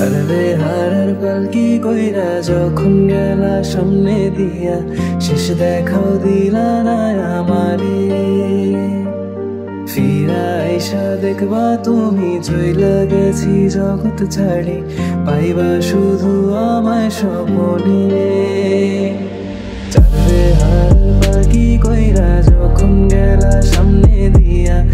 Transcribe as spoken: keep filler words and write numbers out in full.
আরে হারার পালকি কইরা যখন গেলা সামনে দিয়া, শেষ দেখাও দিলা না আমারে। ফিরা আইসা দেখবা তুমি চইলা গেছি জগৎ ছাড়ি, পাইবা শুধু আমায় স্বপনে। চাঁদরে হারার পালকি কইরা যখন গেলা সামনে দিয়া,